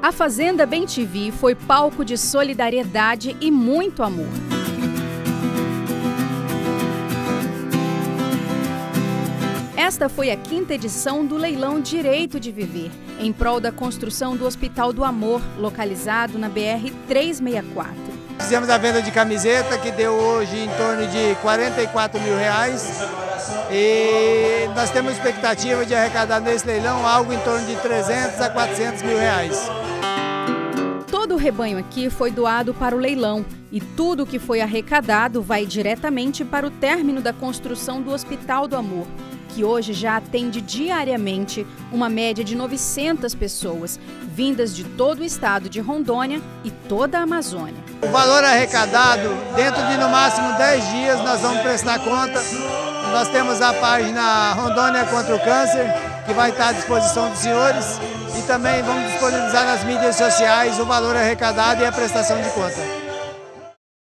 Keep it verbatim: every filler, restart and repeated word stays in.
A Fazenda Bem T V foi palco de solidariedade e muito amor. Esta foi a quinta edição do leilão Direito de Viver, em prol da construção do Hospital do Amor, localizado na B R trezentos e sessenta e quatro. Fizemos a venda de camiseta, que deu hoje em torno de quarenta e quatro mil reais. E nós temos expectativa de arrecadar nesse leilão algo em torno de trezentos a quatrocentos mil reais. Todo o rebanho aqui foi doado para o leilão e tudo que foi arrecadado vai diretamente para o término da construção do Hospital do Amor, que hoje já atende diariamente uma média de novecentas pessoas, vindas de todo o estado de Rondônia e toda a Amazônia. O valor arrecadado, dentro de no máximo dez dias, nós vamos prestar conta. Nós temos a página Rondônia contra o Câncer, que vai estar à disposição dos senhores, e também vamos disponibilizar nas mídias sociais o valor arrecadado e a prestação de conta.